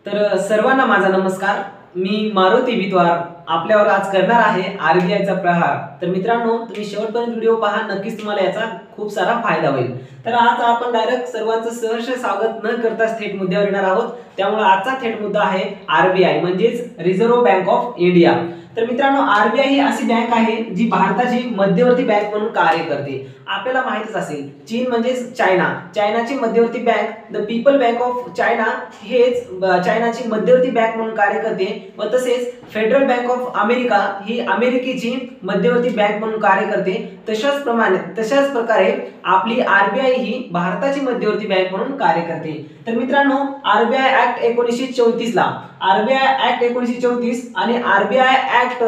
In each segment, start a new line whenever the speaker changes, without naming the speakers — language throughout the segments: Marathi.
सर्वांना माझा नमस्कार। मी मारुती विद्वार आपल्यावर आज करणार आहे आरबीआयचा प्रहार। तर मित्रांनो, तुम्ही शेवटपर्यंत व्हिडिओ पहा, नक्कीच तुम्हाला याचा खूप सारा फायदा होईल। तर आज आपण डायरेक्ट सर्वांचं सहर्ष स्वागत न करता थेट मुद्द्यावर येणार आहोत। त्यामुळे आजचा थेट मुद्दा आहे आरबीआय म्हणजेच रिझर्व्ह बँक ऑफ इंडिया। तर मित्रांनो, आरबीआय ही अशी बँक आहे जी भारताची मध्यवर्ती बँक म्हणून कार्य करते। आपल्याला माहितच असेल, चीन म्हणजे चायनाची मध्यवर्ती bank the people bank of China हेच चायनाची मध्यवर्ती बँक म्हणून कार्य करते व तसेच फेडरल बँक ऑफ अमेरिका ही अमेरिकेची मध्यवर्ती बँक म्हणून कार्य करते। तशाच प्रकारे आपली आरबीआय ही भारताची मध्यवर्ती बँक म्हणून कार्य करते। तर मित्रांनो, आरबीआय ऍक्ट 1934 ला आरबीआय ऍक्ट 1934 आणि आरबीआय ऍक्ट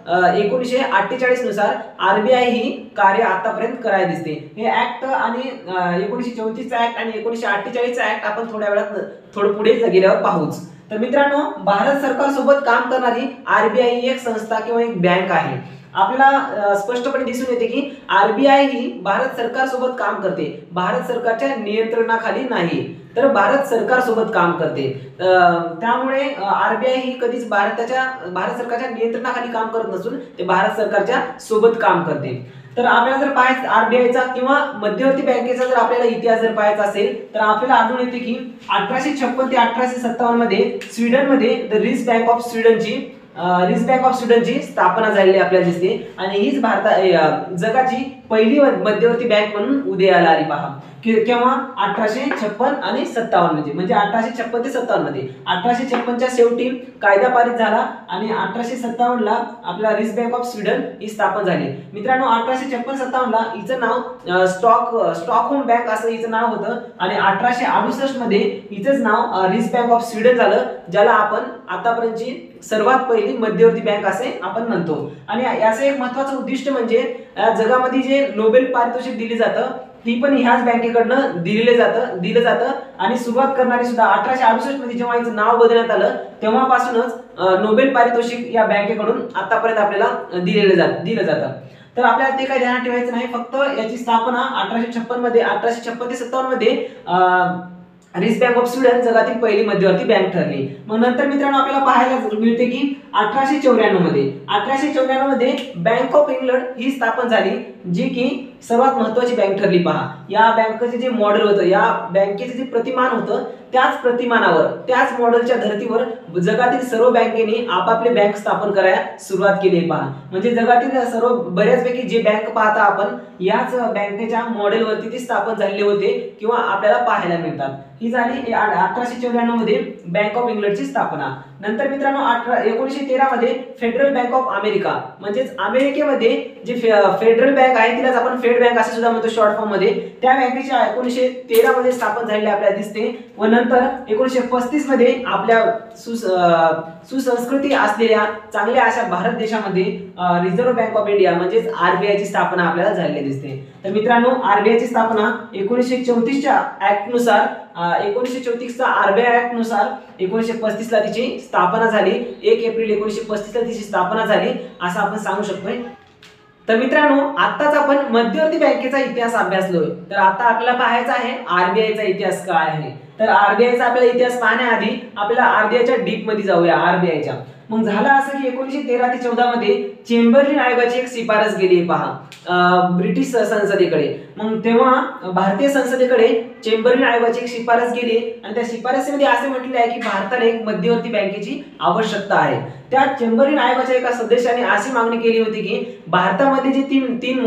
1948 नुसार आरबीआय ही कार्य आतापर्यंत करायला दिसते। हे ऍक्ट आणि 1934 चा ऍक्ट आणि 1948 चा ऍक्ट आपण थोड्या वेळात थोडं पुढे गेल्यावर पाहूच। तर मित्रांनो, भारत सरकार सोबत काम करणारी आरबीआय ही एक संस्था किंवा एक बँक आहे। आपल्याला स्पष्टपणे दिसून येते की आरबीआय ही भारत सरकार सोबत काम करते, भारत सरकारच्या नियंत्रणाखाली नाही, तर भारत सरकार सोबत काम करते। त्यामुळे आरबीआय ही कधीच भारत सरकारच्या नियंत्रणाखाली काम करत नसून ते भारत सरकारच्या सोबत काम करते। तर आपल्याला जर पाहायचं आरबीआयचा किंवा मध्यवर्ती बँकेचा जर आपल्याला इतिहास जर पाहायचा असेल तर आपल्याला आढळून येते की 1856 ते 1857 मध्ये स्वीडनमध्ये द रिझर्व्ह बँक ऑफ स्वीडनची स्थापना झालेली आपल्याला दिसते आणि हीच जगाची पहिली मध्यवर्ती बँक म्हणून उदयाला आली। पहा केव्हा 1856 आणि 57 मध्ये, म्हणजे 1856 ते 57 मध्ये। 1856 च्या शेवटी कायदा पारित झाला आणि 1857 ला आपला रिझर्व्ह बँक ऑफ स्वीडन ही स्थापन झाली। मित्रांनो, 1856-57 ला हिचं नाव स्टॉकहोम बँक असं हिचं नाव होतं आणि 1868 मध्ये हिचंच नाव रिझर्व्ह बँक ऑफ स्वीडन झालं, ज्याला आपण आतापर्यंतची सर्वात पहिली मध्यवर्ती बँक असे आपण म्हणतो। आणि याचं एक महत्त्वाचं उद्दिष्ट म्हणजे जगामध्ये जे नोबेल पारितोषिक दिले जातं ती पण ह्याच बँकेकडनं दिलं जातं आणि सुरुवात करणारी सुद्धा 1868 मध्ये जेव्हा हिचं नाव बदलण्यात आलं तेव्हापासूनच नोबेल पारितोषिक या बँकेकडून आतापर्यंत आपल्याला दिलं जातं। तर आपल्याला ते काही ध्यानात ठेवायचं नाही, फक्त याची स्थापना 1856 ते 57 मध्ये रिझर्व्ह बँक ऑफ स्वीडन जगातील पहिली मध्यवर्ती बँक ठरली। मग नंतर मित्रांनो आपल्याला पाहायला मिळते की 1894 मध्ये बँक ऑफ इंग्लंड ही स्थापन झाली, जी की सर्वात महत्त्वाची बँक ठरली। पहा, या बँकेचे जे मॉडेल होतं, या बँकेचे जे प्रतिमान होतं, त्याच मॉडेलच्या धर्तीवर जगातील सर्व बँकेने आपापले बँक स्थापन करायला सुरुवात केली। पहा, म्हणजे जगातील सर्व बऱ्याचपैकी जे बँक पाहता आपण याच बँकेच्या मॉडेलवरती ती स्थापन झालेले होते किंवा आपल्याला पाहायला मिळतात। ही झाली 1894 मध्ये बँक ऑफ इंग्लंडची स्थापना। नंतर मित्रांनो 1913 मध्ये फेडरल बँक ऑफ अमेरिका म्हणजेच अमेरिकेमध्ये जे फेडरल बँक आहे तिलाच आपण फेड बँक असं सुद्धा म्हणतो शॉर्ट फॉर्म मध्ये, त्या बँकेची 1913 मध्ये स्थापन झालेली आपल्याला दिसते। व नंतर 1935 मध्ये आपल्या सुसंस्कृती असलेल्या चांगल्या अशा भारत देशामध्ये रिझर्व्ह बँक ऑफ इंडिया म्हणजेच आरबीआय ची स्थापना आपल्याला झालेली दिसते। तर मित्रांनो, आरबीआय ची स्थापना 1934 च्या ऍक्ट नुसार 1934 चा आरबीआय ऍक्ट नुसार 1935 ला तिची स्थापना झाली। 1 एप्रिल 1935 ला तिची स्थापना झाली असं आपण सांगू शकतोय। तर मित्रांनो, आताच आपण मध्यवर्ती बँकेचा इतिहास अभ्यासलोय, तर आता आपल्याला पाहायचा आहे आरबीआयचा इतिहास काय आहे। तर आरबीआयचा आपल्याला इतिहास पाहण्याआधी आपल्याला आरबीआयच्या डीप मध्ये जाऊया। आरबीआयच्या मग झालं असं की 1913 ते 14 मध्ये चेंबरलिन आयोगाची एक शिफारस गेली। पहा, ब्रिटिश संसदेकडे। मग तेव्हा भारतीय संसदेकडे चेंबरलिन आयोगाची एक शिफारस गेली आणि त्या शिफारसीमध्ये असे म्हटले आहे की भारताला एक मध्यवर्ती बँकेची आवश्यकता आहे। त्या चेंबरलिन आयोगाच्या एका सदस्याने अशी मागणी केली होती की भारतामध्ये जे तीन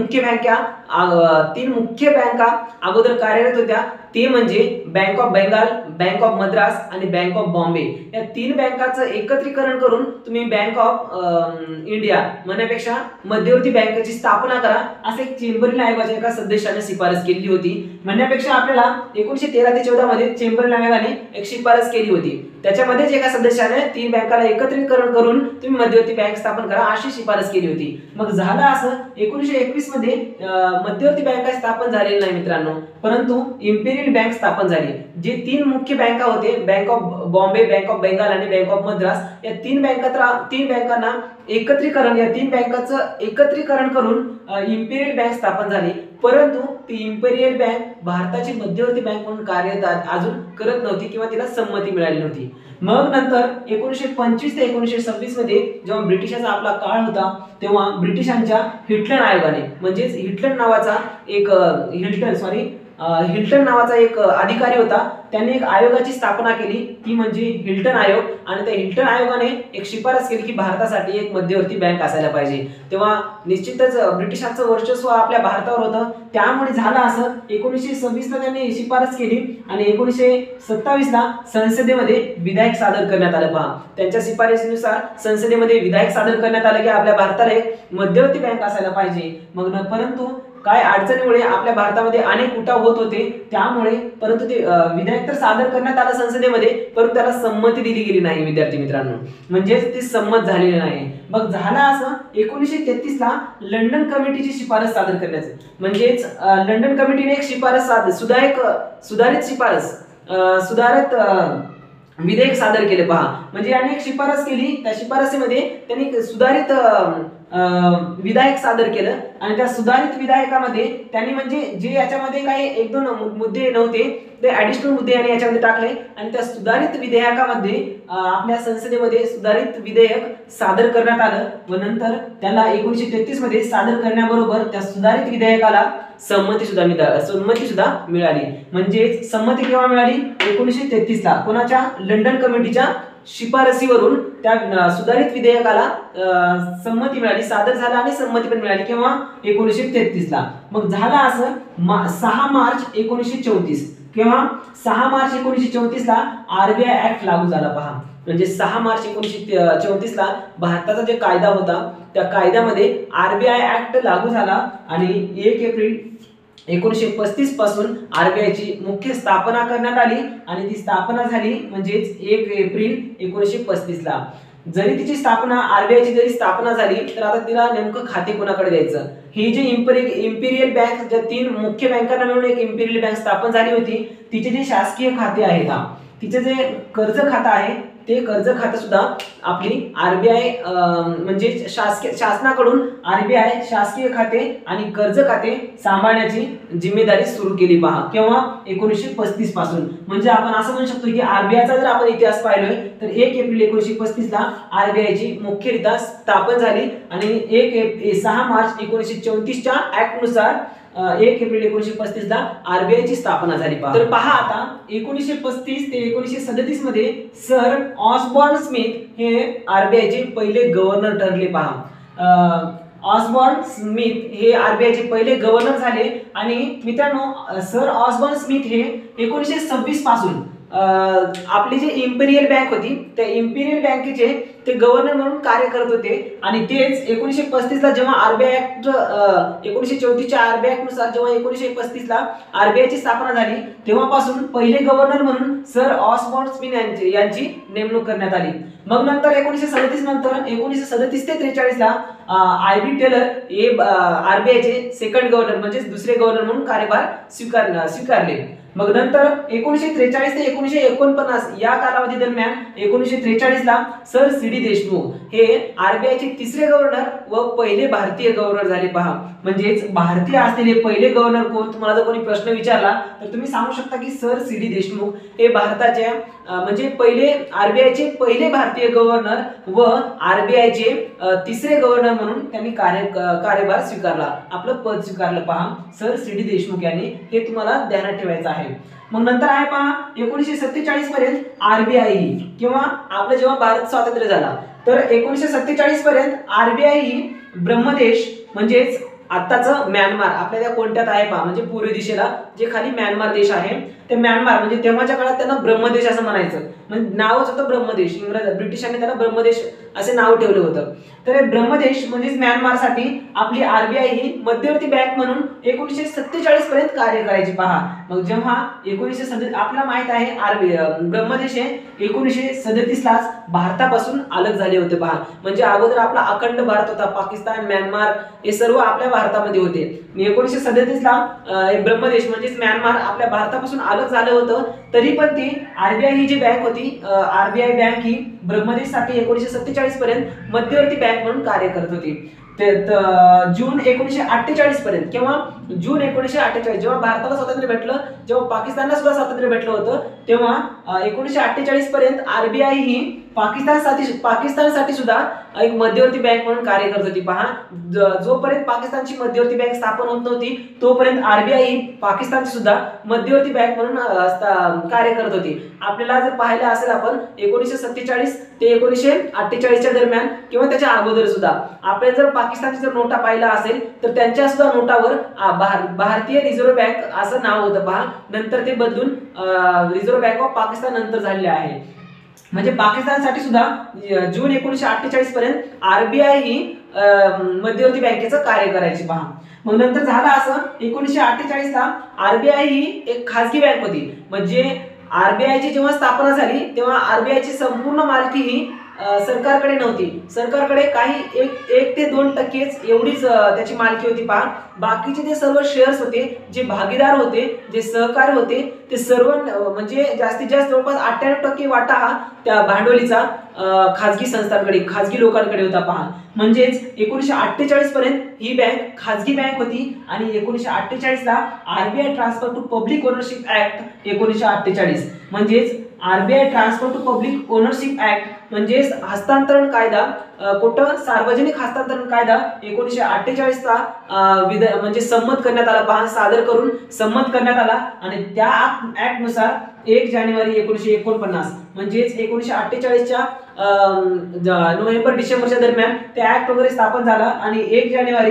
मुख्य बँका अगोदर कार्यरत होत्या ते म्हणजे bank of Bengal, bank of Madras आणि बँक ऑफ बॉम्बे, या 3 बँकांचं एकत्रीकरण करून तुम्ही बँक ऑफ इंडिया म्हणण्यापेक्षा मध्यवर्ती बँकेची स्थापना करा, असे चेंबरलिन आयोगाच्या एका सदस्याने शिफारस केली होती। म्हणण्यापेक्षा आपल्याला 1913 ते 14 मध्ये चेंबरलिन आयोगाने एक शिफारस केली होती, त्याच्यामध्येच एका सदस्याने 3 बँकाला एकत्रीकरण करून तुम्ही मध्यवर्ती बँक स्थापन करा अशी शिफारस केली होती। मग झालं असं 1921 मध्ये मध्यवर्ती बँका स्थापन झालेली नाही मित्रांनो, परंतु इम्पेरियल बँक स्थापन झाली। जे 3 मुख्य बँका होते, bank of Bombay, bank of Bengal आणि बँक ऑफ मद्रास, या 3 बँकांना या 3 बँकांचं एकत्रीकरण करून इम्पेरियल बँक स्थापन झाली। परंतु ती इम्पेरियल बँक भारताची मध्यवर्ती बँक म्हणून कार्य अजून करत नव्हती किंवा तिला संमती मिळाली नव्हती. मग नंतर 1925 ते 1926 मध्ये जेव्हा ब्रिटिशांचा आपला काळ होता तेव्हा ब्रिटिशांच्या हिटलर आयोगाने म्हणजेच हिल्टन नावाचा एक अधिकारी होता, त्यांनी एक आयोगाची स्थापना केली, ती म्हणजे हिल्टन आयोग. आणि त्या हिल्टन आयोगाने एक शिफारस केली की भारतासाठी एक मध्यवर्ती बँक असायला पाहिजे. तेव्हा निश्चितच ब्रिटिशांचं वर्चस्व आपल्या भारतावर होतं, त्यामुळे झालं असं 1926 ला त्यांनी शिफारस केली आणि 1927 ला संसदेमध्ये विधेयक सादर करण्यात आलं. पहा, त्यांच्या शिफारसीनुसार संसदेमध्ये विधेयक सादर करण्यात आलं की आपल्या भारताला एक मध्यवर्ती बँक असायला पाहिजे. मग परंतु काय अडचणीमुळे आपल्या भारतामध्ये अनेक उठाव होत होते, त्यामुळे परंतु ते विधेयक तर सादर करण्यात आलं संसदेमध्ये, परंतु त्याला संमती दिली गेली नाही विद्यार्थी मित्रांनो, म्हणजेच ते संमत झालेले नाही. मग झालं असं 1933 ला लंडन कमिटीची शिफारस सादर करण्याचं, म्हणजेच लंडन कमिटीने एक शिफारस सुधारित विधेयक सादर केले. पहा, म्हणजे यांनी एक शिफारस केली, त्या शिफारसीमध्ये त्यांनी सुधारित विधेयक सादर केलं आणि त्या सुधारित विधेयकामध्ये त्यांनी म्हणजे जे याच्यामध्ये काही एक दोन मुद्दे नव्हते ते ऍडिशनल मुद्दे यांनी याच्यामध्ये टाकले आणि त्या सुधारित विधेयकामध्ये आपल्या संसदेमध्ये सुधारित विधेयक सादर करण्यात आलं व नंतर त्याला 1933 मध्ये सादर करण्याबरोबर त्या सुधारित विधेयकाला संमती सुद्धा मिळाली. म्हणजे संमती केव्हा मिळाली? 1933 ला. कोणाच्या? लंडन कमिटीच्या शिफारसीवरून त्या सुधारित विधेयकाला संमती मिळाली, सादर झाला आणि संमती पण मिळाली. केव्हा? 1933 ला. मग झालं असं 6 मार्च 1934. केव्हा? 6 मार्च 1934 ला आरबीआय ऍक्ट लागू झाला. पहा, म्हणजे 6 मार्च 1934 ला भारताचा जे कायदा होता त्या कायद्यामध्ये आरबीआय ऍक्ट लागू झाला आणि 1 एप्रिल 1935 पासून आरबीआयची मुख्य स्थापना करण्यात आली आणि ती स्थापना झाली म्हणजेच 1 एप्रिल 1935 ला. जरी तिची स्थापना आरबीआयची जरी स्थापना झाली तर आता तिला नेमकं खाते कोणाकडे द्यायचं? ही जी इम्पेरियल बँक, ज्या 3 मुख्य बँकांना मिळून एक इम्पेरियल बँक स्थापन झाली होती, तिचे जे शासकीय खाते आहेत, तिचे जे कर्ज खातं आहे ते कर्ज खातं सुद्धा आपली आरबीआय म्हणजे शासनाकडून आरबीआय शासकीय खाते आणि कर्ज खाते सांभाळण्याची जिम्मेदारी सुरू केली. पहा, केव्हा? 1935 पासून. म्हणजे आपण असं म्हणू शकतो की आरबीआयचा जर आपण इतिहास पाहिलोय तर 1 एप्रिल 1935 ला आरबीआयची मुख्यरित्या स्थापन झाली आणि 6 मार्च 1934 च्या ऍक्ट नुसार 1 एप्रिल 1935 ला आरबीआयची स्थापना झाली. तर पहा, आता 1935 ते 1937 मध्ये सर ऑसबॉर्न स्मिथ हे आरबीआयचे पहिले गव्हर्नर ठरले. पहा, ऑसबॉर्न स्मिथ हे आरबीआयचे पहिले गव्हर्नर झाले आणि मित्रांनो सर ऑसबॉर्न स्मिथ हे 1926 पासून आपली जी इम्पेरियल बँक होती त्या इम्पेरियल बँकेचे ते गव्हर्नर म्हणून कार्य करत होते आणि तेच 1935 ला जेव्हा आरबीआय ऍक्ट 1934 च्या आरबीआय ऍक्ट नुसार जेव्हा 1935 ला आरबीआयची स्थापना झाली तेव्हापासून पहिले गव्हर्नर म्हणून सर ऑसबॉर्न स्मिथ यांची नेमणूक करण्यात आली. मग नंतर 1937 ते 43 ला आयबी टेलर हे आरबीआयचे सेकंड गव्हर्नर म्हणजे दुसरे गव्हर्नर म्हणून कार्यभार स्वीकारले. मग नंतर 1943 ते 1949 या कालावधी दरम्यान 1943 ला सर सी.डी. देशमुख हे आरबीआयचे तिसरे गव्हर्नर व पहिले भारतीय गव्हर्नर झाले. पहा, म्हणजेच भारतीय असलेले पहिले गव्हर्नर कोण? तुम्हाला जर कोणी प्रश्न विचारला तर तुम्ही सांगू शकता की सर सी.डी. देशमुख हे भारताच्या म्हणजे पहिले आरबीआयचे पहिले भारतीय गव्हर्नर व आरबीआयचे तिसरे गव्हर्नर म्हणून त्यांनी कार्यभार स्वीकारला, आपलं पद स्वीकारलं. पहा, सर सी.डी. देशमुख यांनी, हे तुम्हाला ध्यानात ठेवायचं आहे. मग नंतर आहे पहा 1947 पर्यंत आरबीआय किंवा आपलं जेव्हा भारत स्वातंत्र्य झाला तर 1947 पर्यंत आरबीआय ही ब्रह्मदेश म्हणजेच आत्ताचं म्यानमार आपल्या त्या कोणत्यात आहे पहा, म्हणजे पूर्व दिशेला जे खाली म्यानमार देश आहे ते म्यानमार म्हणजे तेव्हाच्या काळात त्यांना ब्रह्मदेश असं म्हणायचं, म्हणजे नावच होतं ब्रह्मदेश. ब्रिटिशांनी त्याला ब्रह्मदेश असे नाव ठेवलं होतं. तर ब्रह्मदेश म्हणजेच म्यानमारसाठी आपली आरबीआय ही मध्यवर्ती बँक म्हणून 1947 पर्यंत कार्य करायची. पहा, मग जेव्हा 1937 आपल्याला माहित आहे ब्रह्मदेश हे 1937 लाच भारतापासून अलग झाले होते. पहा, म्हणजे अगोदर आपला अखंड भारत होता, पाकिस्तान म्यानमार हे सर्व आपल्या भारतामध्ये होते. 1937 ला ब्रह्मदेश म्हणजेच म्यानमार आपल्या भारतापासून अलग झालं होतं, तरी पण ती आरबीआय ही जी बँक होती आरबीआय बँक ही ब्रह्मदेशसाठी 1947 पर्यंत मध्यवर्ती बँक म्हणून कार्य करत होती. जून 1948 पर्यंत किंवा जून 1948 जेव्हा भारताला स्वातंत्र्य भेटलं, जेव्हा पाकिस्तानला सुद्धा स्वातंत्र्य भेटलं होतं, तेव्हा 1948 पर्यंत आरबीआय ही पाकिस्तानसाठी सुद्धा एक मध्यवर्ती बँक म्हणून कार्य करत होती. पहा, जोपर्यंत पाकिस्तानची मध्यवर्ती बँक स्थापन होत नव्हती तोपर्यंत आरबीआय ही पाकिस्तानची सुद्धा मध्यवर्ती बँक म्हणून कार्य करत होती. आपल्याला जर पाहिलं असेल आपण 1947 ते 1948 दरम्यान किंवा त्याच्या अगोदर सुद्धा आपण जर पाकिस्तानची जर नोटा पाहिला असेल तर त्यांच्या सुद्धा नोटावर भारतीय रिझर्व्ह बँक असं नाव होतं. पहा, नंतर ते बदलून रिझर्व्ह बँक ऑफ पाकिस्तान नंतर झालेले आहे. म्हणजे पाकिस्तानसाठी सुद्धा जून 1948 पर्यंत आरबीआय ही मध्यवर्ती बँकेचं कार्य करायची. पहा, मग नंतर झालं असं 1948 ला आरबीआय ही एक खासगी बँक होती. म्हणजे आरबीआयची जेव्हा स्थापना झाली तेव्हा आरबीआयची संपूर्ण मालकी ही सरकारकडे नव्हती. सरकारकडे काही 1 ते 2% एवढीच त्याची मालकी होती. पहा, बाकीचे जे सर्व शेअर्स होते, जे भागीदार होते, जे सहकारी होते, ते सर्व म्हणजे जास्तीत जास्त जवळपास 98% वाटा हा त्या भांडवलीचा खाजगी संस्थांकडे, खाजगी लोकांकडे होता. पहा, म्हणजेच 1948 पर्यंत ही बँक खाजगी बँक होती आणि 1948 ला RBI transfer to public ownership act 1948 म्हणजेच RBI transfer to public ownership act म्हणजेच हस्तांतरण कायदा, कुठं सार्वजनिक हस्तांतरण कायदा 1948 ला म्हणजे संमत करण्यात आला. पहा, सादर करून संमत करण्यात आला आणि त्या ऍक्ट नुसार 1 जानेवारी 1949 म्हणजेच 1948च्या नोव्हेंबर डिसेंबरच्या दरम्यान ते ऍक्ट वगैरे स्थापन झाला आणि 1 जानेवारी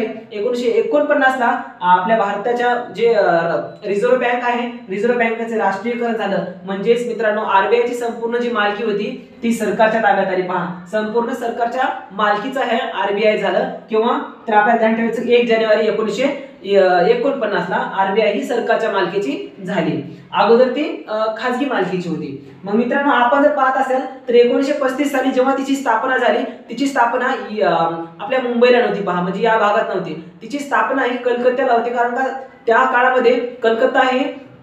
1949 ला आपल्या भारताच्या जे रिझर्व्ह बँक आहे, रिझर्व्ह बँकेचे राष्ट्रीयकरण झालं. म्हणजेच मित्रांनो, आरबीआयची संपूर्ण जी मालकी होती ती सरकारच्या ताब्यात आली. पहा, संपूर्ण सरकारच्या मालकीचं हे आरबीआय झालं. किंवा तर आपल्याला ध्यान ठेवायचं 1 जानेवारी 1949 ला आरबीआय ही सरकारच्या मालकीची झाली. अगोदर ती खाजगी मालकीची होती. मग मित्रांनो, आपण जर पाहत असेल तर 1935 साली जेव्हा तिची स्थापना झाली, तिची स्थापना आपल्या मुंबईला नव्हती. पहा, म्हणजे या भागात नव्हती. तिची स्थापना ही कलकत्त्याला होती. कारण का त्या काळामध्ये कलकत्ता हे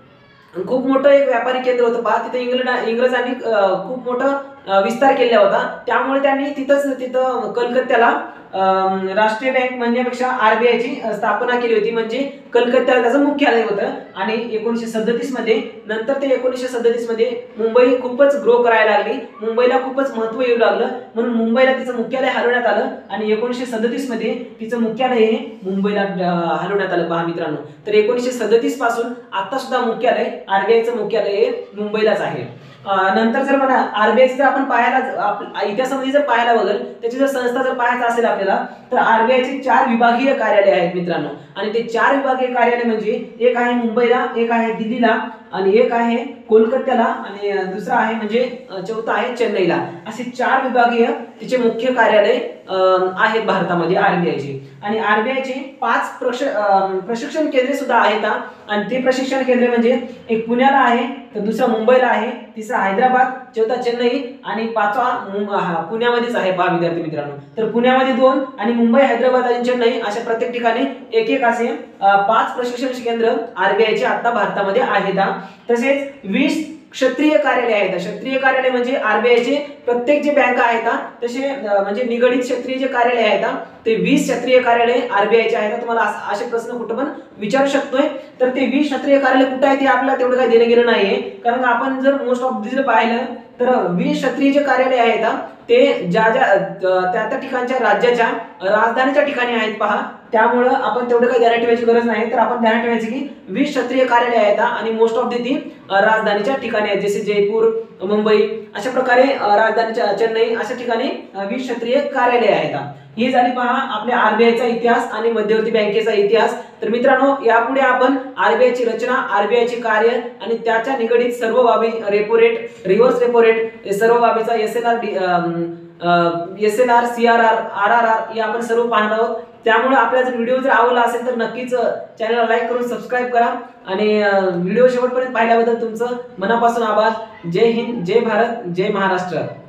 खूप मोठं एक व्यापारी केंद्र होतं. पहा, तिथे इंग्रजांनी खूप मोठा विस्तार केला होता. त्यामुळे त्यांनी तिथं कलकत्त्याला राष्ट्रीय बँक म्हणण्यापेक्षा आरबीआयची स्थापना केली होती. म्हणजे कलकत्त्याला त्याचं मुख्यालय होतं. आणि 1937 मध्ये नंतर ते 1937 मध्ये मुंबई खूपच ग्रो करायला लागली, मुंबईला खूपच महत्त्व येऊ लागलं, म्हणून मुंबईला तिचं मुख्यालय हलवण्यात आलं आणि 1937 मध्ये तिचं मुख्यालय हे मुंबईला हलवण्यात आलं. पहा मित्रांनो, तर 1937 पासून आता सुद्धा मुख्यालय आरबीआयचं मुख्यालय हे मुंबईलाच आहे. नंतर जर म्हणा आरबीआयचं जर आपण पाहायला इतिहासामध्ये जर पाहायला बघल, त्याची जर संस्था जर पाहायचं असेल आपल्याला तर आरबीआयचे 4 विभागीय कार्यालय आहेत मित्रांनो. आणि ते 4 विभागीय कार्यालय म्हणजे एक आहे मुंबईला, एक आहे दिल्लीला आणि एक आहे कोलकात्याला आणि दुसरा आहे म्हणजे चौथा आहे चेन्नईला. असे 4 विभागीय तिचे मुख्य कार्यालय आहेत भारतामध्ये आरबीआयचे. आणि आरबीआयचे 5 प्रशिक्षण केंद्रे सुद्धा आहेत. आणि ते प्रशिक्षण केंद्र म्हणजे एक पुण्याला आहे, तर दुसरा मुंबईला आहे, तिसरा हैदराबाद, चौथा चेन्नई आणि 5वा पुण्यामध्येच आहे. पहा विद्यार्थी मित्रांनो, तर पुण्यामध्ये 2 आणि मुंबई, हैदराबाद आणि चेन्नई अशा प्रत्येक ठिकाणी एक असे 5 प्रशिक्षण केंद्र आरबीआयचे आता भारतामध्ये आहेत. तसेच 20 क्षेत्रीय कार्यालय आहेत. क्षेत्रीय कार्यालय म्हणजे आरबीआयचे प्रत्येक जे बँका आहेत तसे म्हणजे निगडित क्षेत्रीय जे कार्यालय आहेत ते 20 क्षेत्रीय कार्यालय आरबीआयचे आहेत. तुम्हाला असे प्रश्न कुठं पण विचारू शकतोय. तर ते 20 क्षेत्रीय कार्यालय कुठे आहेत ते आपल्याला तेवढं काही देणं घेणं नाहीये. कारण आपण जर मोस्ट ऑफ जर पाहिलं तर 20 क्षेत्रीय जे कार्यालय आहेत ते त्या ठिकाणच्या राज्याच्या राजधानीच्या ठिकाणी आहेत. पहा, त्यामुळे आपण तेवढं काही ध्यानात ठेवायची गरज नाही. तर आपण ध्यानात ठेवायचं की 20 क्षेत्रीय कार्यालय आहेत आणि मोस्ट ऑफ ती राजधानीच्या ठिकाणी आहेत. जसे जयपूर, मुंबई अशा प्रकारे राजधानीच्या चेन्नई अशा ठिकाणी 20 क्षेत्रीय कार्यालय आहेत. ही झाली पहा आपल्या आरबीआयचा इतिहास आणि मध्यवर्ती बँकेचा इतिहास. तर मित्रांनो, यापुढे आपण आरबीआयची रचना, आरबीआयचे कार्य आणि त्याच्या निगडित सर्व बाबी, repo rate, reverse repo rate, सर्व बाबीचा एसएलआर, सीआरआर, आरआरआर हे आपण सर्व पाहणार आहोत. त्यामुळे आपल्याला जर व्हिडिओ जर आवडला असेल तर नक्कीच चॅनलला लाईक करून सबस्क्राईब करा आणि व्हिडिओ शेवटपर्यंत पाहिल्याबद्दल तुमचं मनापासून आभार. जय हिंद, जय भारत, जय महाराष्ट्र.